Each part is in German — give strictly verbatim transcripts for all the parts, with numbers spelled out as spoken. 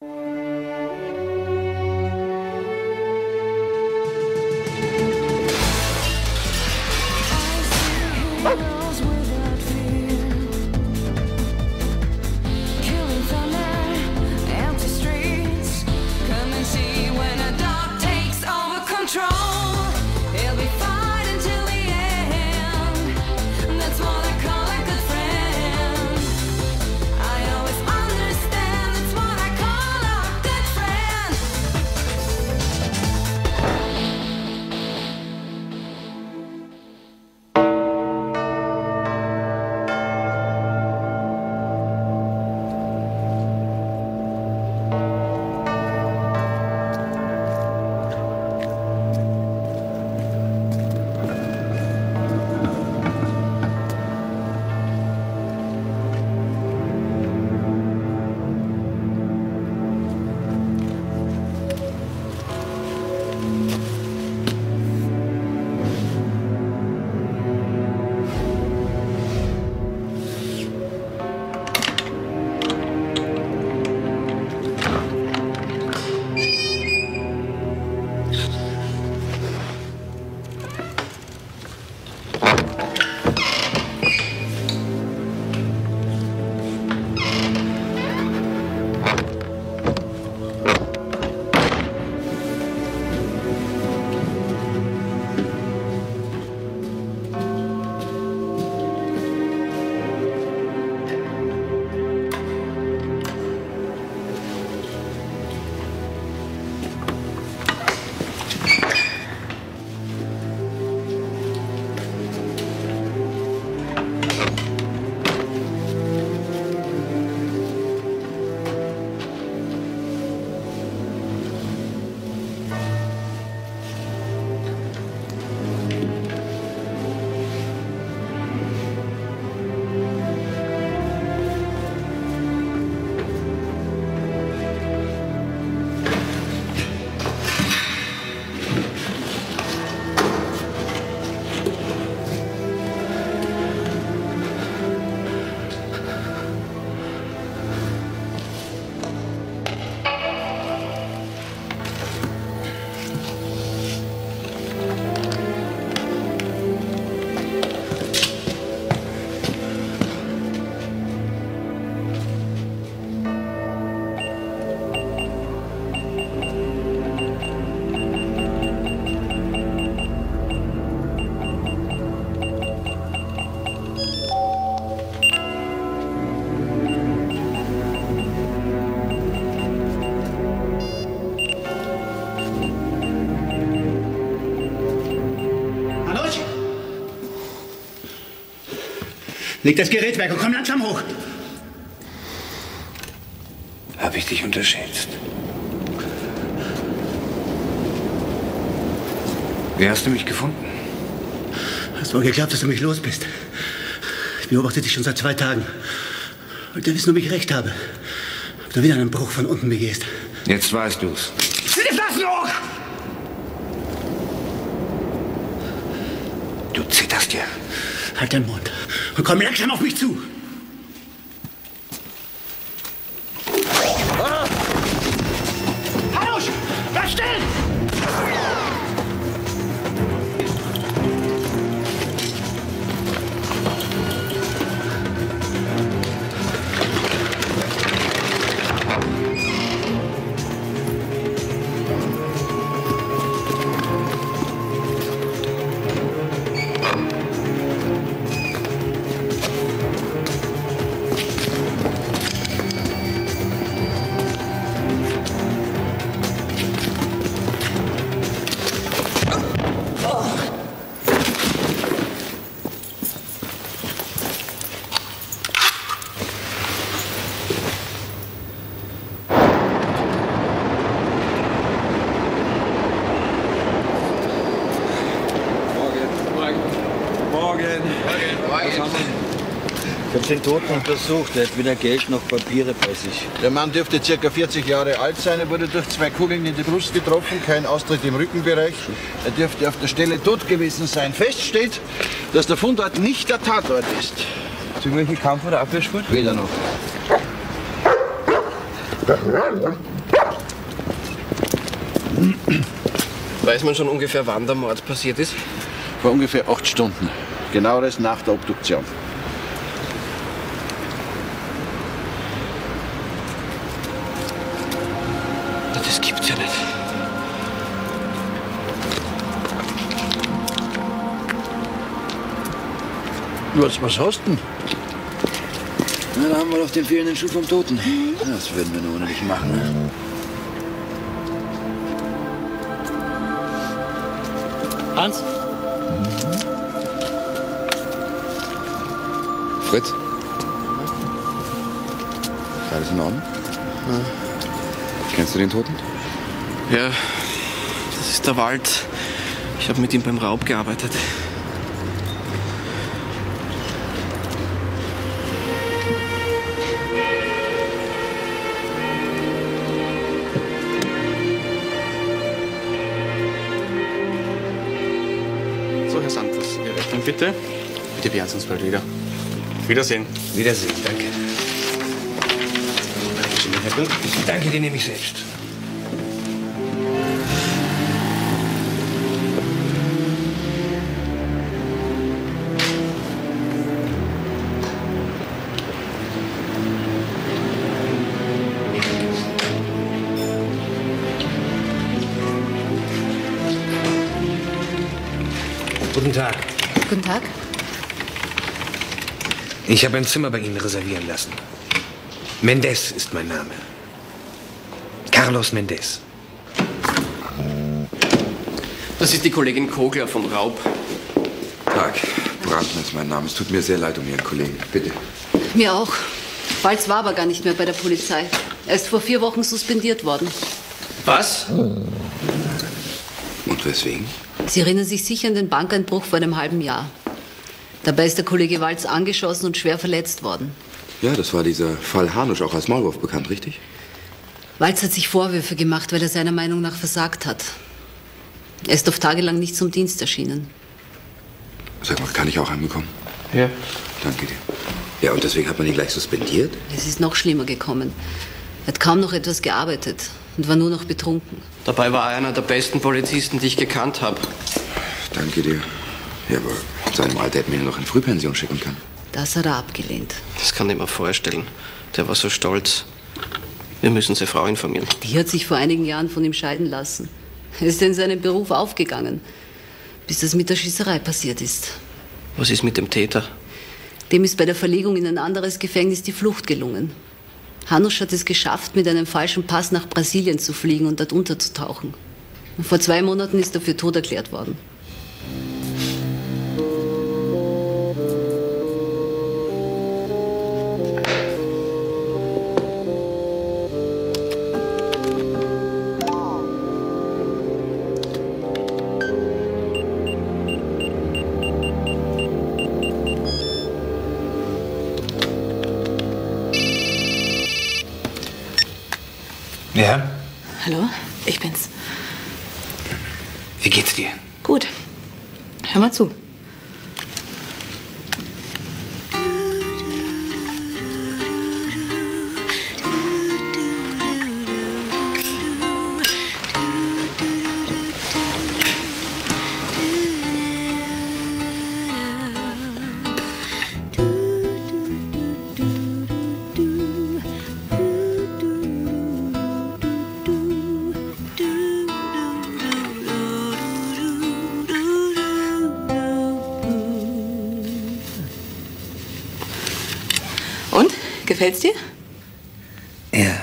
Leg das Gerät weg und komm langsam hoch. Hab ich dich unterschätzt? Wie hast du mich gefunden? Hast wohl geglaubt, dass du mich los bist. Ich beobachte dich schon seit zwei Tagen. Wollte wissen, ob ich recht habe. Ob du wieder einen Bruch von unten begehst. Jetzt weißt du's. Zieh die Flaschen hoch! Du zitterst ja. Halt deinen Mund und komm langsam auf mich zu. Ah! Hanusch! Bleib still! Ich habe den Toten untersucht. Er hat weder Geld noch Papiere bei sich. Der Mann dürfte ca. vierzig Jahre alt sein. Er wurde durch zwei Kugeln in die Brust getroffen, kein Austritt im Rückenbereich. Er dürfte auf der Stelle tot gewesen sein. Fest steht, dass der Fundort nicht der Tatort ist. Irgendwelche Kampf- oder Abwehrspur? Weder noch. Weiß man schon ungefähr, wann der Mord passiert ist? Vor ungefähr acht Stunden. Genaueres nach der Obduktion. Das gibt's ja nicht. Was, was hast du denn? Na, da haben wir doch den fehlenden Schuh vom Toten. Das würden wir nur ohne dich machen. Ne? Hans? Fritz? Alles in Ordnung? Ja. Kennst du den Toten? Ja, das ist der Wald. Ich habe mit ihm beim Raub gearbeitet. So, Herr Santos, Ihre Rechnung bitte. Bitte beehren Sie uns bald wieder. Wiedersehen. Wiedersehen, danke. Danke, den nehme ich selbst. Guten Tag. Guten Tag. Ich habe ein Zimmer bei Ihnen reservieren lassen. Mendez ist mein Name. Carlos Mendez. Das ist die Kollegin Kogler vom Raub. Tag. Brandner ist mein Name. Es tut mir sehr leid um Ihren Kollegen. Bitte. Mir auch. Walz war aber gar nicht mehr bei der Polizei. Er ist vor vier Wochen suspendiert worden. Was? Und weswegen? Sie erinnern sich sicher an den Bankeinbruch vor einem halben Jahr. Dabei ist der Kollege Walz angeschossen und schwer verletzt worden. Ja, das war dieser Fall Hanusch, auch als Maulwurf bekannt, richtig? Walz hat sich Vorwürfe gemacht, weil er seiner Meinung nach versagt hat. Er ist auf tagelang nicht zum Dienst erschienen. Sag mal, kann ich auch anbekommen? Ja. Danke dir. Ja, und deswegen hat man ihn gleich suspendiert? Es ist noch schlimmer gekommen. Er hat kaum noch etwas gearbeitet und war nur noch betrunken. Dabei war er einer der besten Polizisten, die ich gekannt habe. Danke dir. Ja, aber in seinem Alter hätten wir ihn noch in Frühpension schicken können. Das hat er abgelehnt. Das kann ich mir vorstellen. Der war so stolz. Wir müssen seine Frau informieren. Die hat sich vor einigen Jahren von ihm scheiden lassen. Er ist in seinem Beruf aufgegangen, bis das mit der Schießerei passiert ist. Was ist mit dem Täter? Dem ist bei der Verlegung in ein anderes Gefängnis die Flucht gelungen. Hanusch hat es geschafft, mit einem falschen Pass nach Brasilien zu fliegen und dort unterzutauchen. Und vor zwei Monaten ist er für tot erklärt worden. Ja? Hallo, ich bin's. Wie geht's dir? Gut. Hör mal zu. Und? Gefällt's dir? Ja.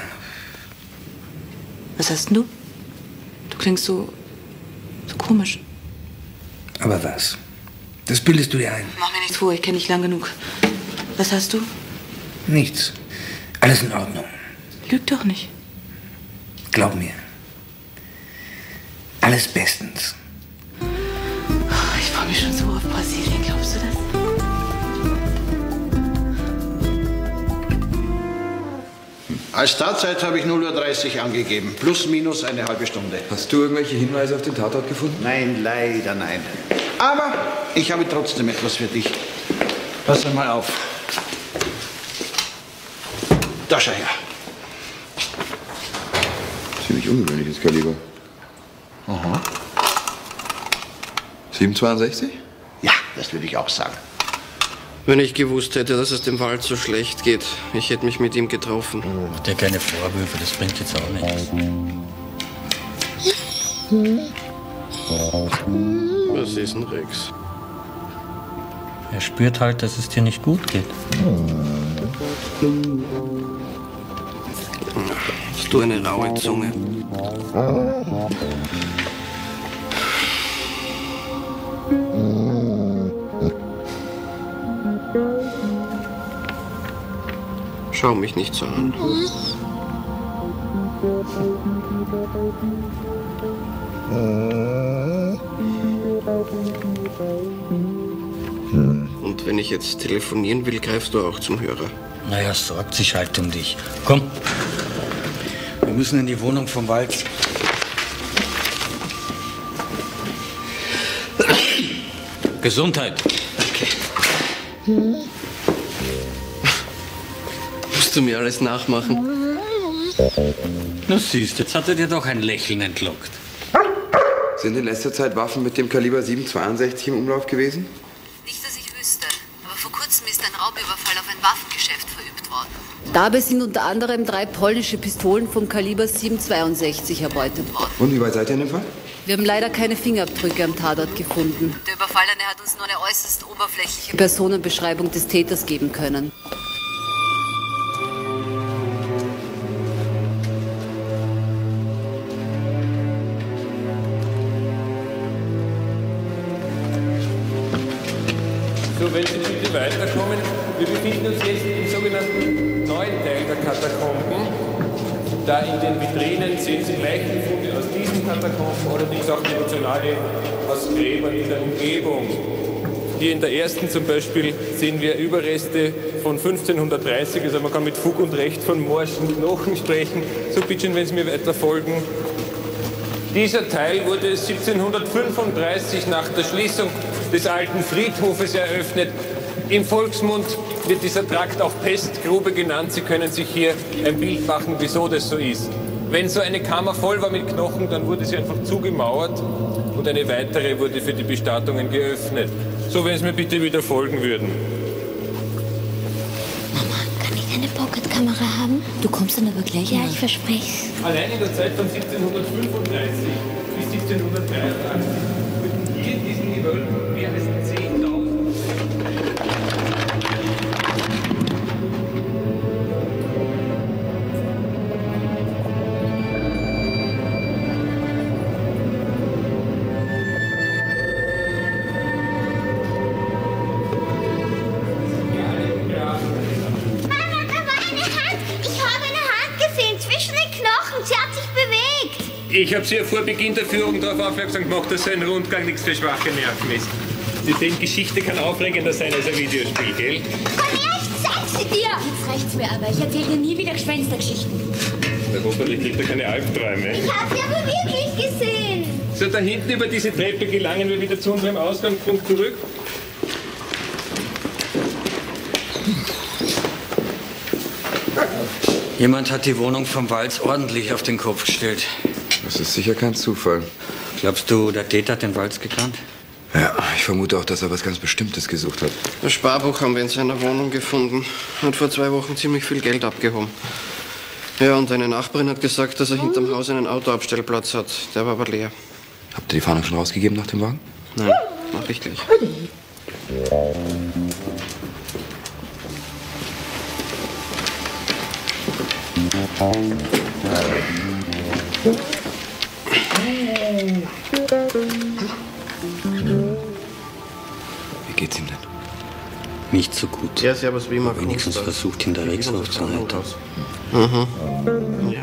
Was hast denn du? Du klingst so, so komisch. Aber was? Das bildest du dir ein. Mach mir nichts vor, ich kenne dich lang genug. Was hast du? Nichts. Alles in Ordnung. Lüg doch nicht. Glaub mir. Alles bestens. Ich freue mich schon so auf Brasilien, glaubst du das? Als Tatzeit habe ich null Uhr dreißig angegeben. Plus, minus eine halbe Stunde. Hast du irgendwelche Hinweise auf den Tatort gefunden? Nein, leider nein. Aber ich habe trotzdem etwas für dich. Pass einmal auf. Da schau her. Ziemlich ungewöhnliches Kaliber. Aha. sieben zweiundsechzig? Ja, das würde ich auch sagen. Wenn ich gewusst hätte, dass es dem Wald so schlecht geht, ich hätte mich mit ihm getroffen. Oh, der keine Vorwürfe, das bringt jetzt auch nichts. Was ist denn, Rex? Er spürt halt, dass es dir nicht gut geht. Hast du eine raue Zunge? Schau mich nicht so an. Und wenn ich jetzt telefonieren will, greifst du auch zum Hörer. Naja, sorgt sich halt um dich. Komm, wir müssen in die Wohnung vom Wald. Gesundheit. Danke. Musst du mir alles nachmachen? Na siehst, jetzt hat er dir doch ein Lächeln entlockt. Sind in letzter Zeit Waffen mit dem Kaliber sieben zweiundsechzig im Umlauf gewesen? Nicht, dass ich wüsste. Aber vor kurzem ist ein Raubüberfall auf ein Waffengeschäft verübt worden. Dabei sind unter anderem drei polnische Pistolen vom Kaliber sieben zweiundsechzig erbeutet worden. Und wie weit seid ihr in dem Fall? Wir haben leider keine Fingerabdrücke am Tatort gefunden. Der Überfallene hat uns nur eine äußerst oberflächliche Personenbeschreibung des Täters geben können. So, wenn Sie bitte weiterkommen, wir befinden uns jetzt im sogenannten neuen Teil der Katakomben. Da in den Vitrinen sehen Sie Leichenfunde aus diesen Katakomben, allerdings auch emotionale aus Gräbern in der Umgebung. Hier in der ersten zum Beispiel sehen wir Überreste von fünfzehnhundertdreißig, also man kann mit Fug und Recht von morschen Knochen sprechen. So, bitte, wenn Sie mir weiter folgen. Dieser Teil wurde siebzehnhundertfünfunddreißig nach der Schließung des alten Friedhofes eröffnet. Im Volksmund wird dieser Trakt auch Pestgrube genannt. Sie können sich hier ein Bild machen, wieso das so ist. Wenn so eine Kammer voll war mit Knochen, dann wurde sie einfach zugemauert und eine weitere wurde für die Bestattungen geöffnet. So, wenn Sie mir bitte wieder folgen würden. Mama, kann ich eine Pocketkamera haben? Du kommst dann aber gleich. Ja, ich verspreche es. Allein in der Zeit von siebzehnhundertfünfunddreißig bis siebzehnhundertdreiundachtzig wurden hier in diesen Gewölben mehr als zehntausend. Ich habe Sie ja vor Beginn der Führung darauf aufmerksam gemacht, dass so ein Rundgang nichts für schwache Nerven ist. Sie sehen, Geschichte kann aufregender sein als ein Videospiel, gell? Komm her, ich zeig sie dir! Jetzt reicht's mir aber, ich erzähle dir nie wieder Gespenstergeschichten. Na, hoffentlich kriegt er keine Albträume. Ich hab sie aber wirklich gesehen! So, da hinten über diese Treppe gelangen wir wieder zu unserem Ausgangspunkt zurück. Jemand hat die Wohnung vom Walz ordentlich auf den Kopf gestellt. Das ist sicher kein Zufall. Glaubst du, der Täter hat den Walz gekannt? Ja, ich vermute auch, dass er was ganz Bestimmtes gesucht hat. Das Sparbuch haben wir in seiner Wohnung gefunden. Hat vor zwei Wochen ziemlich viel Geld abgehoben. Ja, und eine Nachbarin hat gesagt, dass er hinterm Haus einen Autoabstellplatz hat. Der war aber leer. Habt ihr die Fahndung schon rausgegeben nach dem Wagen? Nein, mach ich gleich. Wie geht's ihm denn? Nicht so gut. Ja, servus, wie immer. Wenigstens versucht, ihn der Rex aufzuhalten. Mhm. Ja.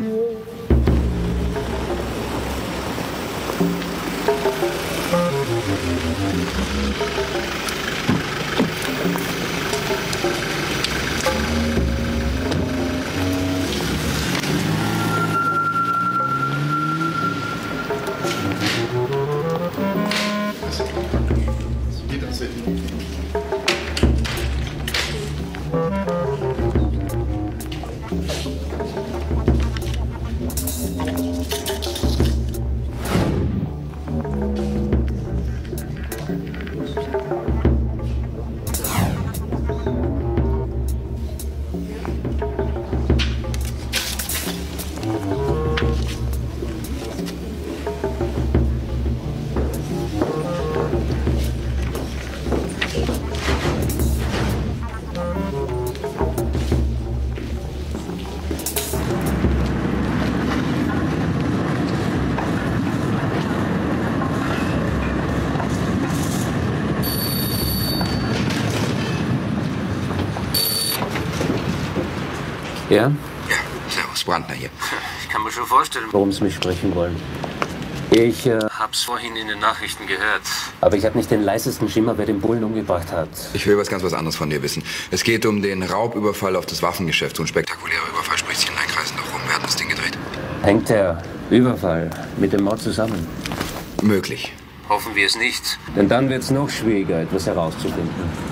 Ja? Ja, servus, Brandner hier. Ich kann mir schon vorstellen, Worum Sie mich sprechen wollen. Ich, äh, hab's vorhin in den Nachrichten gehört. aber ich habe nicht den leisesten Schimmer, wer den Bullen umgebracht hat. Ich will was ganz was anderes von dir wissen. Es geht um den Raubüberfall auf das Waffengeschäft. So ein spektakulärer Überfall spricht sich in allen Kreisen doch rum. Wer hat das Ding gedreht? Hängt der Überfall mit dem Mord zusammen? Möglich. Hoffen wir es nicht. Denn dann wird es noch schwieriger, etwas herauszufinden.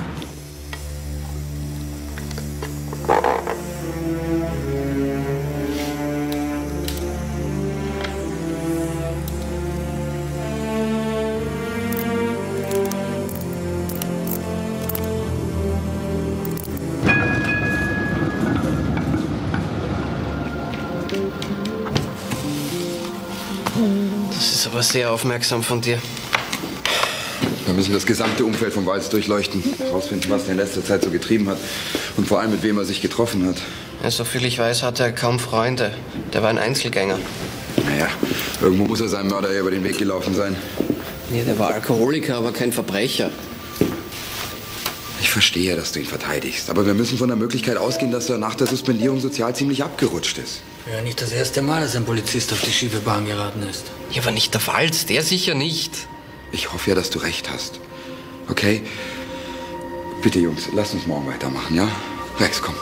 Das ist aber sehr aufmerksam von dir. Wir müssen das gesamte Umfeld vom Walz durchleuchten. Herausfinden, was er in letzter Zeit so getrieben hat. Und vor allem, mit wem er sich getroffen hat. Ja, so viel ich weiß, hatte er kaum Freunde. Der war ein Einzelgänger. Naja, irgendwo muss er seinem Mörder ja über den Weg gelaufen sein. Nee, der war Alkoholiker, aber kein Verbrecher. Ich verstehe, dass du ihn verteidigst. Aber wir müssen von der Möglichkeit ausgehen, dass er nach der Suspendierung sozial ziemlich abgerutscht ist. Ja, nicht das erste Mal, dass ein Polizist auf die schiefe Bahn geraten ist. Ja, aber nicht der Walz, der sicher nicht. Ich hoffe ja, dass du recht hast. Okay? Bitte, Jungs, lasst uns morgen weitermachen, ja? Rex, komm.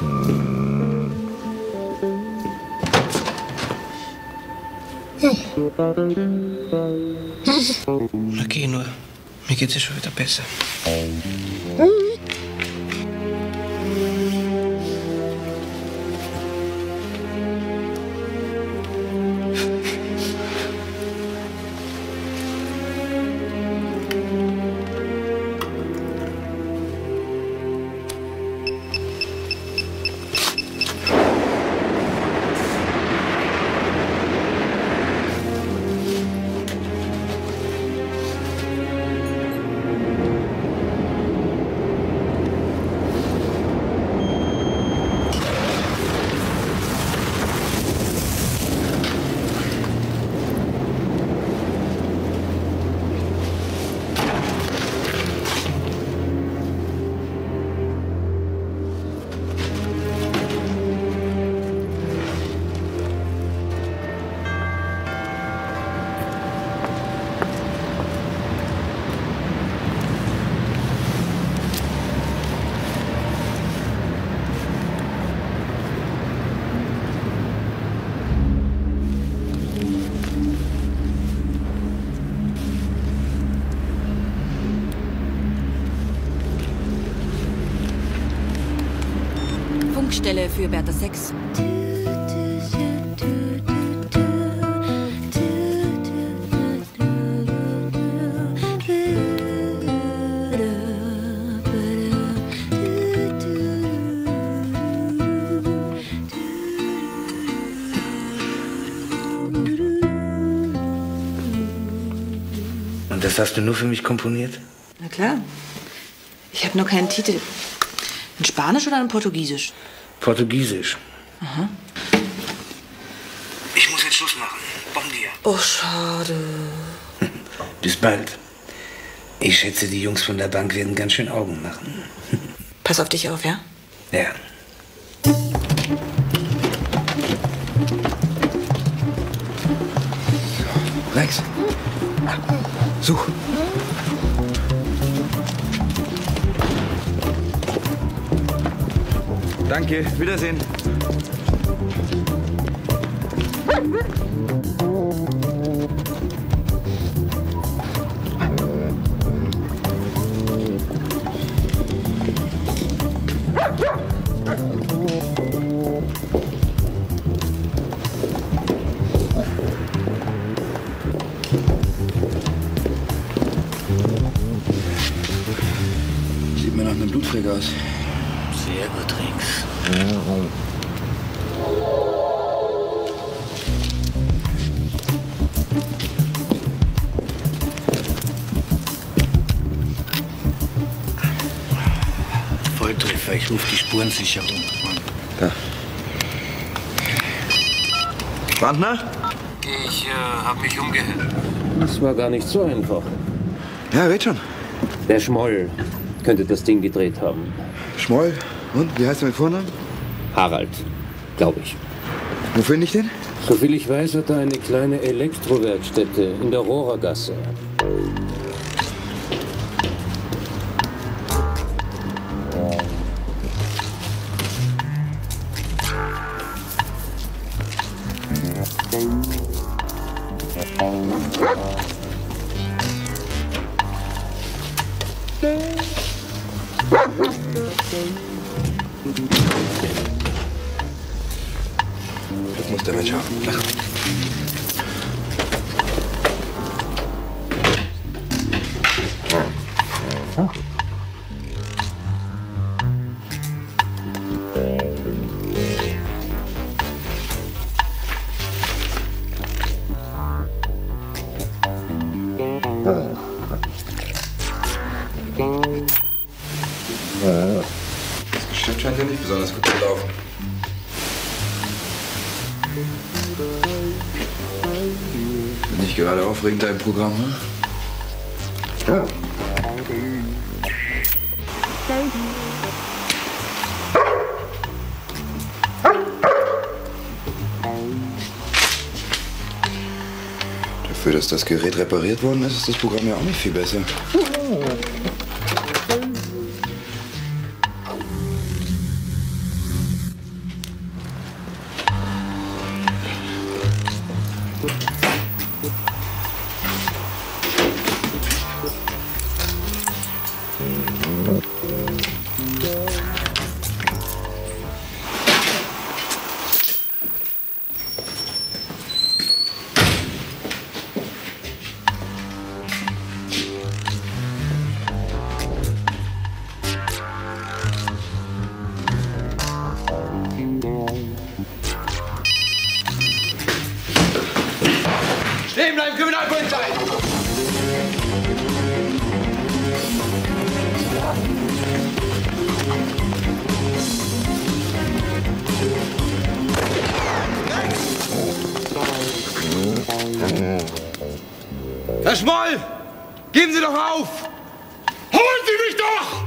Na geh nur. Mir geht's ja schon wieder besser. Funkstelle für Bertha sechs. Und das hast du nur für mich komponiert? Na klar. Ich habe nur keinen Titel. In Spanisch oder in Portugiesisch? Portugiesisch. Aha. Ich muss jetzt Schluss machen. Bon dia. Oh, schade. Bis bald. Ich schätze, die Jungs von der Bank werden ganz schön Augen machen. Pass auf dich auf, ja? Ja. Rex. Such. Danke, Wiedersehen. Sieht mir nach einem Blutfleck aus. Sehr gut, Rex. Ich rufe die Spurensicherung. Da. Brandner? Ich äh, habe mich umgehört. Das war gar nicht so einfach. Ja, red schon. Der Schmoll könnte das Ding gedreht haben. Schmoll? Und? Wie heißt er mit Vornamen? Harald, glaube ich. Wo finde ich den? Soviel ich weiß, hat er eine kleine Elektrowerkstätte in der Rohrergasse. Das muss der Mensch haben. Ach. Das Geschäft scheint ja nicht besonders gut zu laufen. Nicht gerade aufregend, dein Programm, ne? Ja. Dafür, dass das Gerät repariert worden ist, ist das Programm ja auch nicht viel besser. Stehen bleiben, Kriminalpolizei! Herr Schmoll! Geben Sie doch auf! Holen Sie mich doch!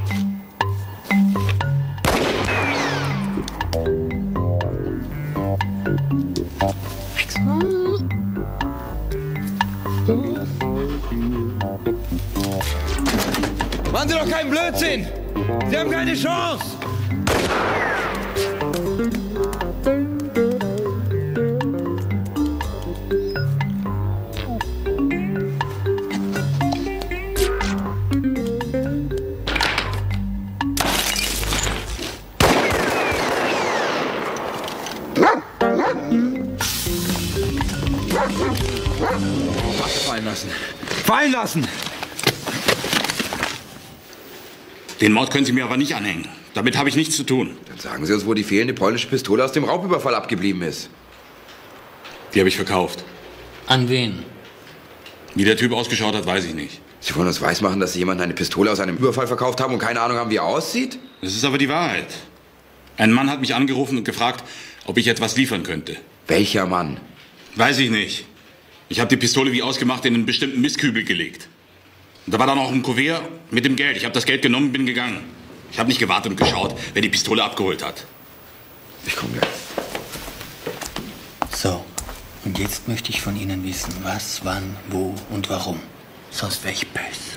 Machen Sie doch keinen Blödsinn! Sie haben keine Chance! Fallen lassen. Fallen lassen! Den Mord können Sie mir aber nicht anhängen. Damit habe ich nichts zu tun. Dann sagen Sie uns, wo die fehlende polnische Pistole aus dem Raubüberfall abgeblieben ist. Die habe ich verkauft. An wen? Wie der Typ ausgeschaut hat, weiß ich nicht. Sie wollen uns weismachen, dass Sie jemandem eine Pistole aus einem Überfall verkauft haben und keine Ahnung haben, wie er aussieht? Das ist aber die Wahrheit. Ein Mann hat mich angerufen und gefragt, ob ich etwas liefern könnte. Welcher Mann? Weiß ich nicht. Ich habe die Pistole wie ausgemacht in einen bestimmten Mistkübel gelegt. Und da war dann noch ein Kuvert mit dem Geld. Ich habe das Geld genommen und bin gegangen. Ich habe nicht gewartet und geschaut, wer die Pistole abgeholt hat. Ich komme gleich. So, und jetzt möchte ich von Ihnen wissen, was, wann, wo und warum. Sonst wäre ich böse.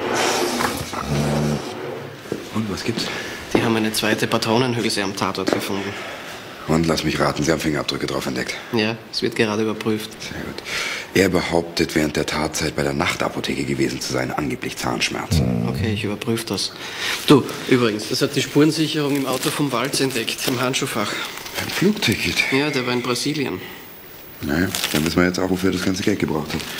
Und, was gibt's? Die haben eine zweite Patronenhülse am Tatort gefunden. Und lass mich raten, Sie haben Fingerabdrücke drauf entdeckt. Ja, es wird gerade überprüft. Sehr gut. Er behauptet, während der Tatzeit bei der Nachtapotheke gewesen zu sein, angeblich Zahnschmerzen. Okay, ich überprüfe das. Du, übrigens, das hat die Spurensicherung im Auto vom Walz entdeckt, im Handschuhfach. Ein Flugticket? Ja, der war in Brasilien. Naja, dann wissen wir jetzt auch, wofür er das ganze Geld gebraucht hat.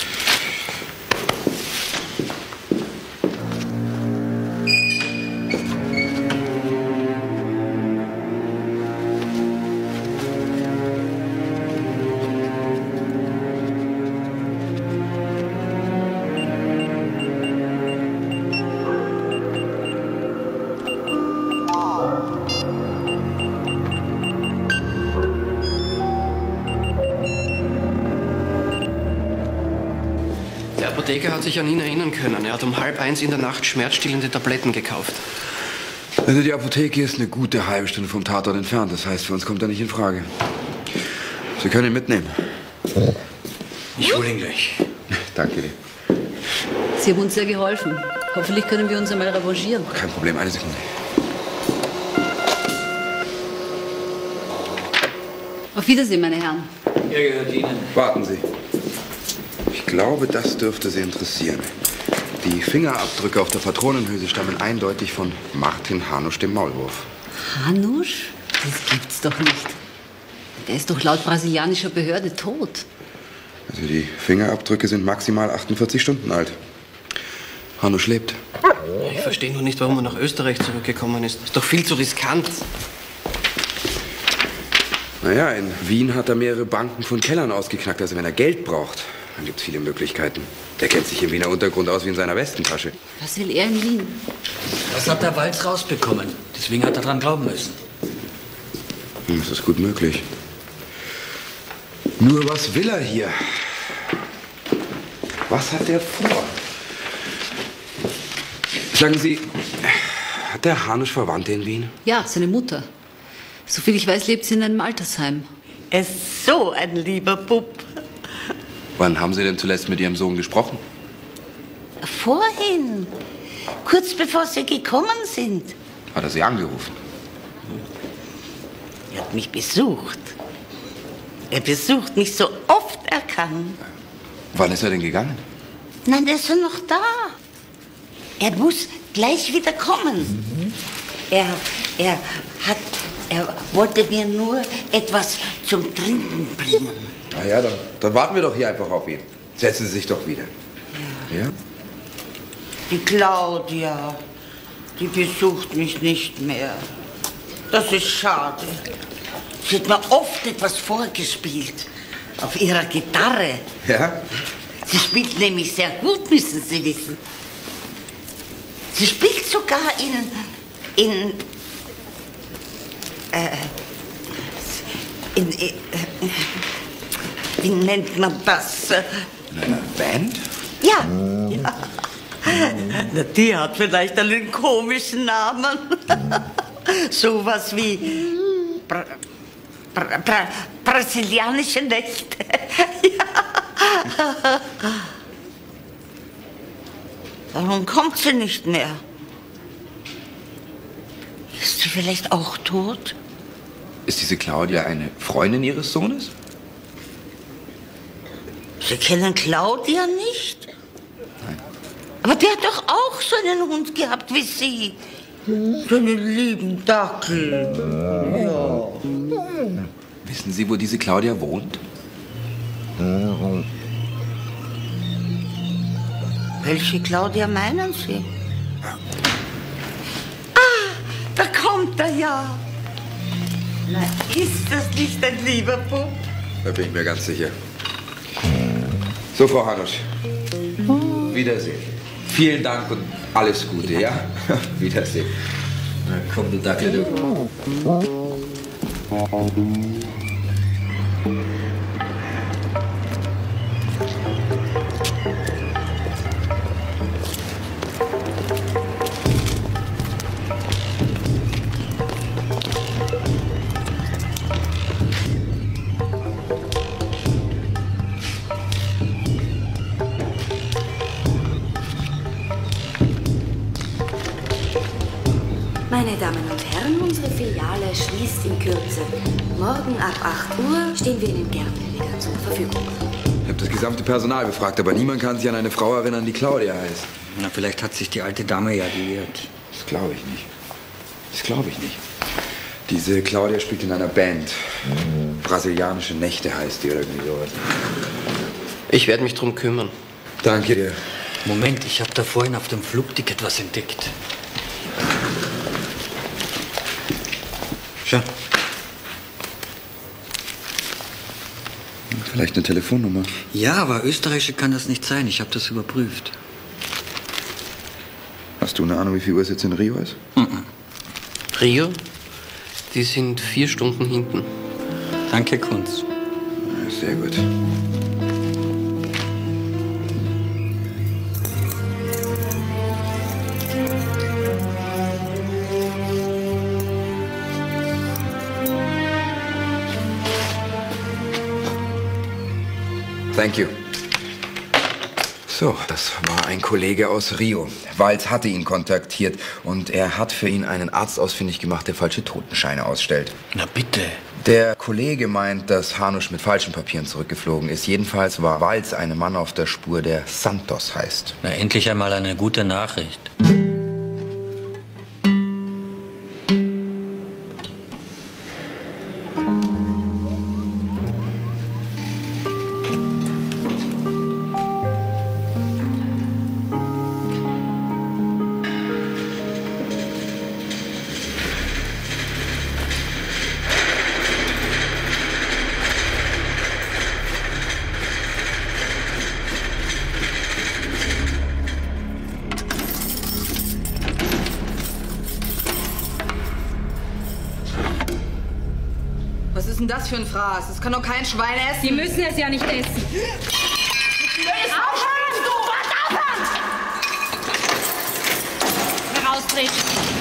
Apotheker hat sich an ihn erinnern können. Er hat um halb eins in der Nacht schmerzstillende Tabletten gekauft. Also die Apotheke ist eine gute halbe Stunde vom Tatort entfernt. Das heißt, für uns kommt er nicht in Frage. Sie können ihn mitnehmen. Ich hole ihn gleich. Danke dir. Sie haben uns sehr geholfen. Hoffentlich können wir uns einmal revanchieren. Kein Problem, eine Sekunde. Auf Wiedersehen, meine Herren. Er gehört Ihnen. Warten Sie. Ich glaube, das dürfte Sie interessieren. Die Fingerabdrücke auf der Patronenhülse stammen eindeutig von Martin Hanusch, dem Maulwurf. Hanusch? Das gibt's doch nicht. Der ist doch laut brasilianischer Behörde tot. Also die Fingerabdrücke sind maximal achtundvierzig Stunden alt. Hanusch lebt. Ich verstehe noch nicht, warum er nach Österreich zurückgekommen ist. Ist doch viel zu riskant. Naja, in Wien hat er mehrere Banken von Kellern ausgeknackt. Also wenn er Geld braucht, dann gibt es viele Möglichkeiten. Der kennt sich im Wiener Untergrund aus wie in seiner Westentasche. Was will er in Wien? Das hat der Walz rausbekommen. Deswegen hat er dran glauben müssen. Hm, das ist gut möglich. Nur was will er hier? Was hat er vor? Sagen Sie, hat der Hanusch Verwandte in Wien? Ja, seine Mutter. Soviel ich weiß, lebt sie in einem Altersheim. Er ist so ein lieber Bub. Wann haben Sie denn zuletzt mit Ihrem Sohn gesprochen? Vorhin, kurz bevor Sie gekommen sind. Hat er Sie angerufen? Er hat mich besucht. Er besucht mich so oft er kann. Wann ist er denn gegangen? Nein, der ist ja noch da. Er muss gleich wieder kommen. Mhm. Er, er hat, er wollte mir nur etwas zum Trinken bringen. Na ja, dann, dann warten wir doch hier einfach auf ihn. Setzen Sie sich doch wieder. Ja. Ja? Die Claudia, die besucht mich nicht mehr. Das ist schade. Sie hat mir oft etwas vorgespielt. Auf ihrer Gitarre. Ja? Sie spielt nämlich sehr gut, müssen Sie wissen. Sie spielt sogar in... in... Äh, in... in wie nennt man das? In einer Band? Ja. ja. Na, die hat vielleicht einen komischen Namen. Sowas wie... Bra Bra Bra brasilianische Nächte. ja. Warum kommt sie nicht mehr? Ist sie vielleicht auch tot? Ist diese Claudia eine Freundin Ihres Sohnes? Sie kennen Claudia nicht? Nein. Aber der hat doch auch so einen Hund gehabt wie Sie. So einen lieben Dackel. Ja. Wissen Sie, wo diese Claudia wohnt? Welche Claudia meinen Sie? Ah, da kommt er ja. Na, ist das nicht ein lieber Bub? Da bin ich mir ganz sicher. So, Frau Hanusch. Wiedersehen. Vielen Dank und alles Gute, ja? Wiedersehen. Na komm, du Dackel, du. Meine Damen und Herren, unsere Filiale schließt in Kürze. Morgen ab acht Uhr stehen wir Ihnen gerne wieder zur Verfügung. Ich habe das gesamte Personal befragt, aber niemand kann sich an eine Frau erinnern, die Claudia heißt. Na, vielleicht hat sich die alte Dame ja geirrt. Das glaube ich nicht. Das glaube ich nicht. Diese Claudia spielt in einer Band. Mhm. Brasilianische Nächte heißt die oder irgendwie sowas. Ich werde mich drum kümmern. Danke dir. Moment, ich habe da vorhin auf dem Flugticket was entdeckt. Schau. Vielleicht eine Telefonnummer. Ja, aber österreichische kann das nicht sein. Ich habe das überprüft. Hast du eine Ahnung, wie viel Uhr es jetzt in Rio ist? Mhm. Rio? Die sind vier Stunden hinten. Danke, Kunz. Sehr gut. Thank you. So, das war ein Kollege aus Rio. Walz hatte ihn kontaktiert und er hat für ihn einen Arzt ausfindig gemacht, der falsche Totenscheine ausstellt. Na bitte. Der Kollege meint, dass Hanusch mit falschen Papieren zurückgeflogen ist. Jedenfalls war Walz einem Mann auf der Spur, der Santos heißt. Na, endlich einmal eine gute Nachricht. Was ist denn das für ein Fraß? Das kann doch kein Schwein essen. Sie müssen es ja nicht essen. Blödes Aufhören, du! Was aufhören! Heraustreten.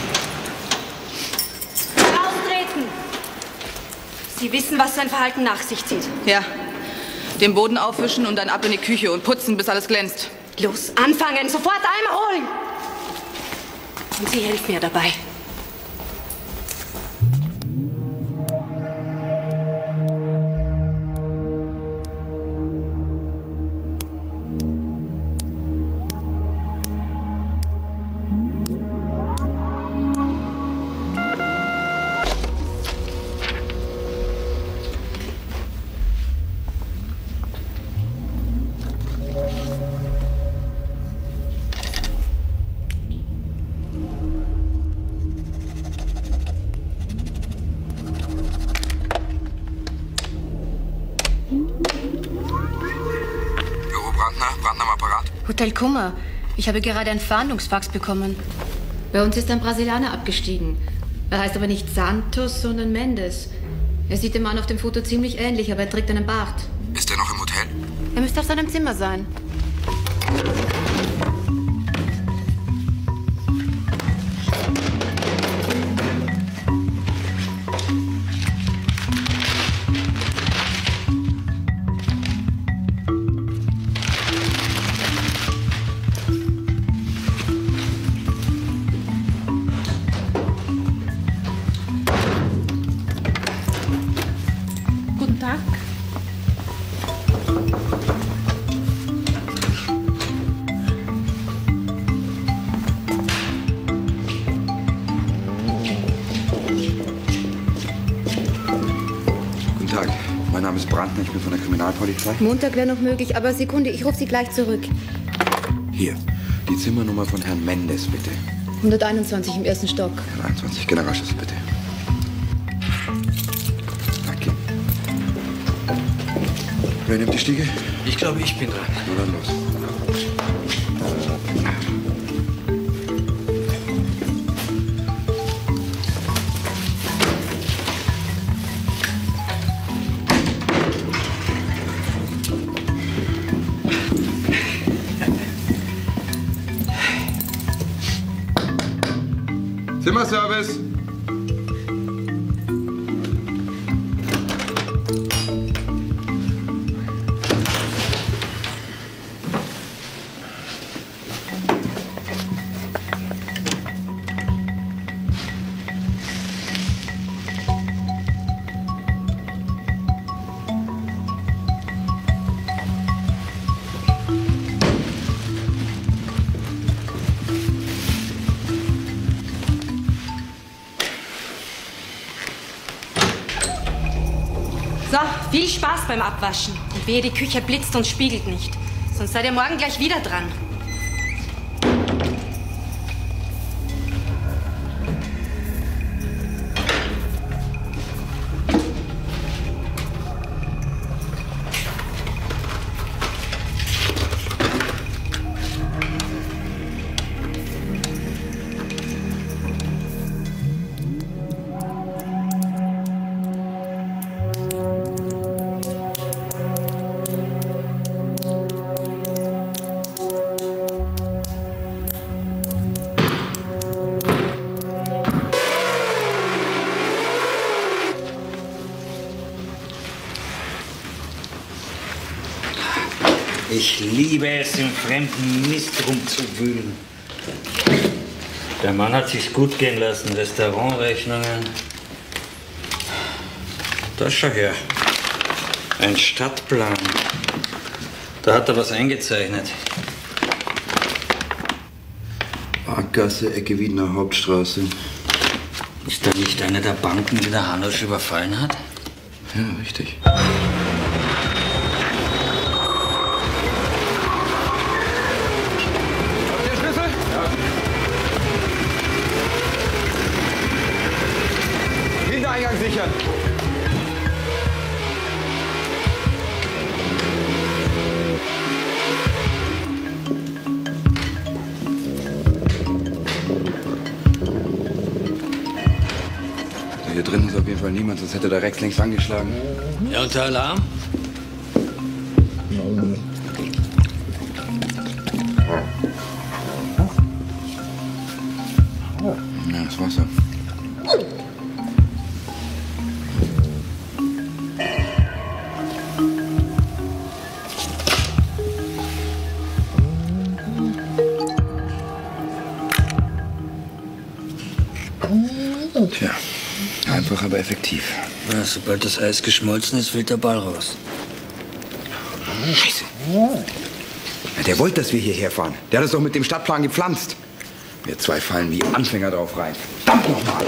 Heraustreten. Sie wissen, was sein Verhalten nach sich zieht. Ja. Den Boden aufwischen und dann ab in die Küche und putzen, bis alles glänzt. Los, anfangen! Sofort Eimer holen! Und Sie helfen mir dabei. Hotel Kummer. Ich habe gerade ein Fahndungsfax bekommen. Bei uns ist ein Brasilianer abgestiegen. Er heißt aber nicht Santos, sondern Mendes. Er sieht dem Mann auf dem Foto ziemlich ähnlich, aber er trägt einen Bart. Ist er noch im Hotel? Er müsste auf seinem Zimmer sein. Guten Tag. Guten Tag, mein Name ist Brandner, ich bin von der Kriminalpolizei. Montag wäre noch möglich, aber Sekunde, ich rufe Sie gleich zurück. Hier, die Zimmernummer von Herrn Mendes, bitte. hunderteinundzwanzig im ersten Stock. hunderteinundzwanzig, Generalschlüssel, bitte. Danke. Wer nimmt die Stiege? Ich glaube, ich bin dran. Na dann los. Zimmerservice. So, viel Spaß beim Abwaschen. Und wehe, die Küche blitzt und spiegelt nicht. Sonst seid ihr morgen gleich wieder dran. Ich liebe es, im fremden Mist rumzuwühlen. Der Mann hat sich's gut gehen lassen. Restaurantrechnungen. Da schau her. Ein Stadtplan. Da hat er was eingezeichnet. Parkgasse, Ecke Wiedner Hauptstraße. Ist da nicht eine der Banken, die der Hanusch überfallen hat? Ja, richtig. Hintereingang sichern. Hier drin ist auf jeden Fall niemand, sonst hätte der Rex längst angeschlagen. Ja, und der Alarm? Ja, das Wasser. Tja, einfach, aber effektiv. Ja, sobald das Eis geschmolzen ist, fällt der Ball raus. Scheiße. Ja, der wollte, dass wir hierher fahren. Der hat es doch mit dem Stadtplan gepflanzt. Wir zwei fallen wie Anfänger drauf rein. Verdammt nochmal!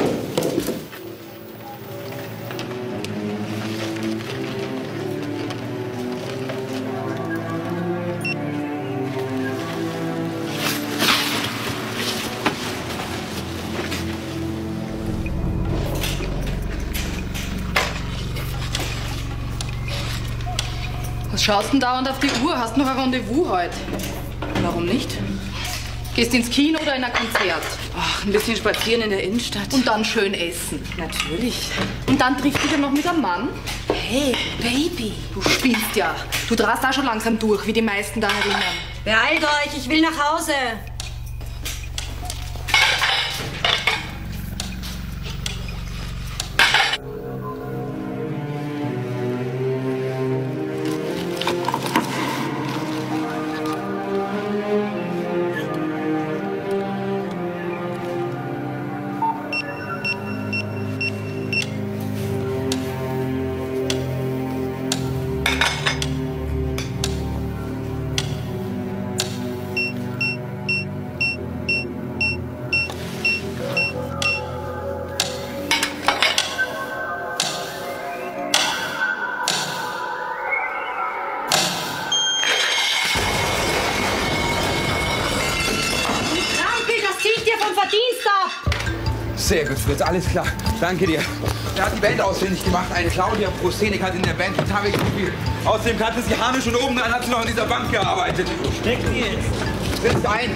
Was schaust du denn dauernd auf die Uhr? Hast noch ein Rendezvous heute? Warum nicht? Gehst ins Kino oder in ein Konzert? Ach, ein bisschen spazieren in der Innenstadt. Und dann schön essen. Natürlich. Und dann trifft dich ja noch mit einem Mann? Hey, Baby. Du spielst ja. Du drast auch schon langsam durch, wie die meisten da herinnen. Beeilt euch, ich will nach Hause. Sehr gut, Fritz, alles klar. Danke dir. Er hat die Band ausfindig gemacht. Eine Claudia Prosenik hat in der Band Gitarre gespielt. Außerdem kannte sie Hamisch und oben dann hat sie noch in dieser Bank gearbeitet. Wo steckt die jetzt? Fritz, ein!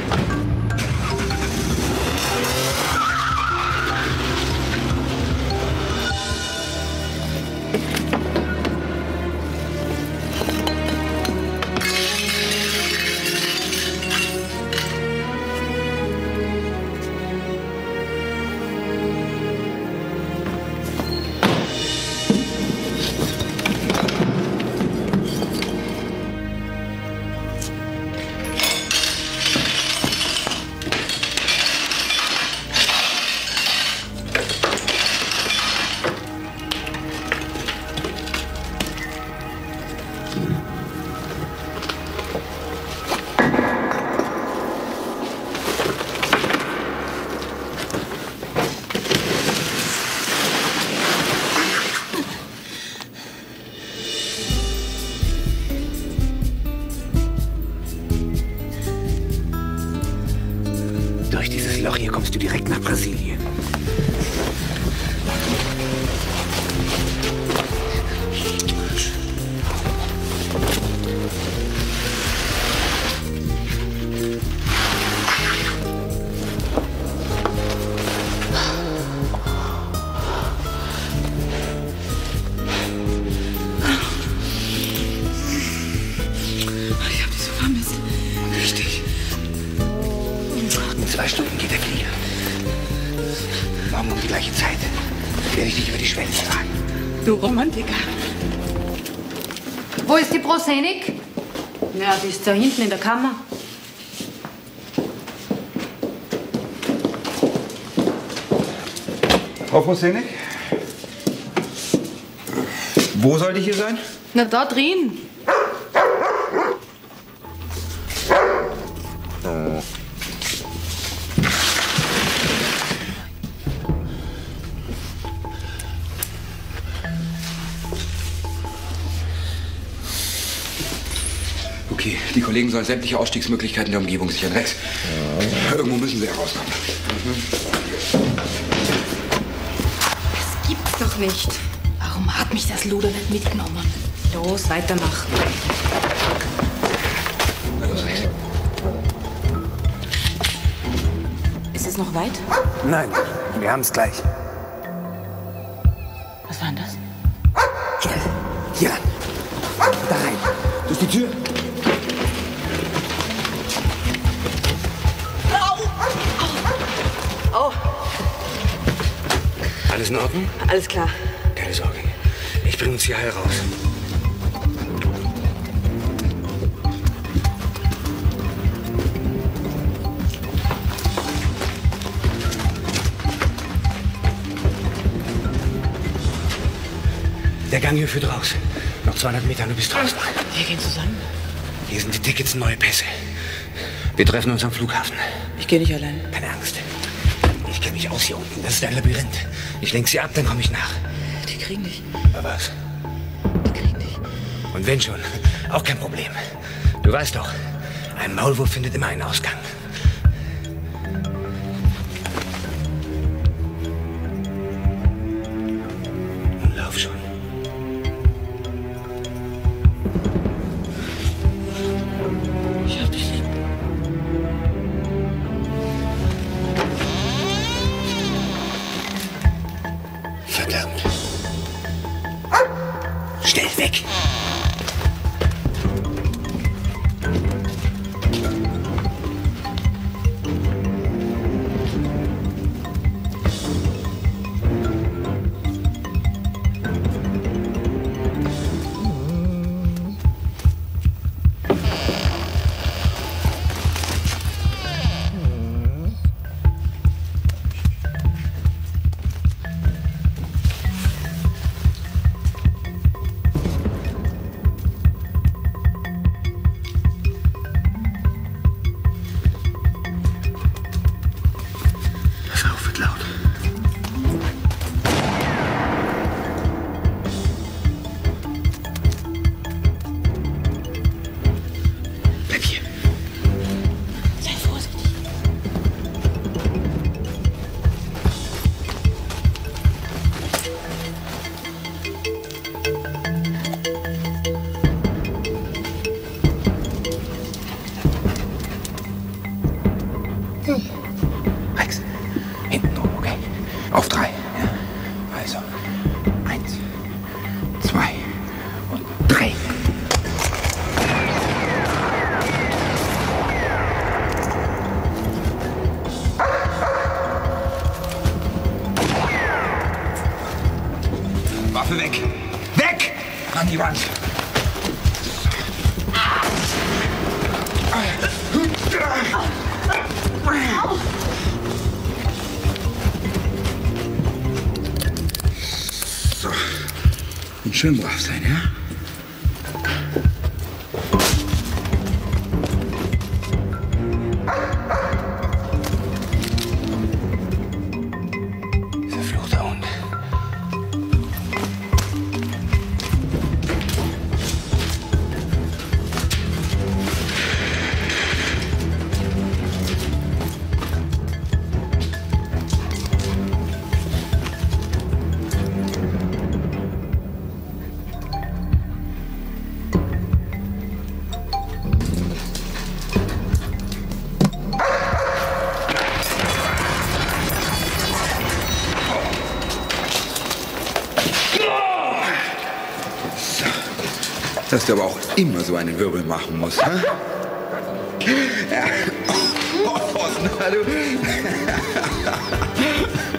Durch dieses Loch hier kommst du direkt nach Brasilien. Ich hab dich so vermisst. Richtig. In zwei Stunden geht der Flieger. Morgen um die gleiche Zeit werde ich dich über die Schwelle tragen. Du Romantiker. Wo ist die Prosenik? Ja, die ist da hinten in der Kammer. Frau Senig? Wo soll die hier sein? Na, da drin. Oh. Okay, die Kollegen sollen sämtliche Ausstiegsmöglichkeiten der Umgebung sichern. Rex, ja. Irgendwo müssen sie herauskommen. Mhm. Das gibt's doch nicht. Warum hat mich das Luder nicht mitgenommen? Los, weitermachen. Ist es noch weit? Nein, wir haben es gleich. Was war denn das? Schnell, hier ran. Da rein. Durch die Tür. Oh. Alles in Ordnung? Alles klar. Keine Sorge. Ich bringe uns hier heil raus. Der Gang hier führt raus. Noch zweihundert Meter, du bist draußen. Wir gehen zusammen. Hier sind die Tickets und neue Pässe. Wir treffen uns am Flughafen. Ich gehe nicht allein. Keine Angst. Ich kenne mich aus hier unten. Das ist ein Labyrinth. Ich lenke sie ab, dann komme ich nach. Die kriegen dich. Aber was? Die kriegen dich. Und wenn schon, auch kein Problem. Du weißt doch, ein Maulwurf findet immer einen Ausgang. Nun lauf schon. Ich hab dich lieb. Verdammt. Schnell weg. Rex, hinten rum, okay? Auf drei. Ja. Also, eins, zwei und drei. Waffe weg! Weg! An die Wand! So. Und schön brav sein, ja? Verfluchter Hund. Dass du aber auch immer so einen Wirbel machen musst, hä? Ja. Oh, oh, na, du.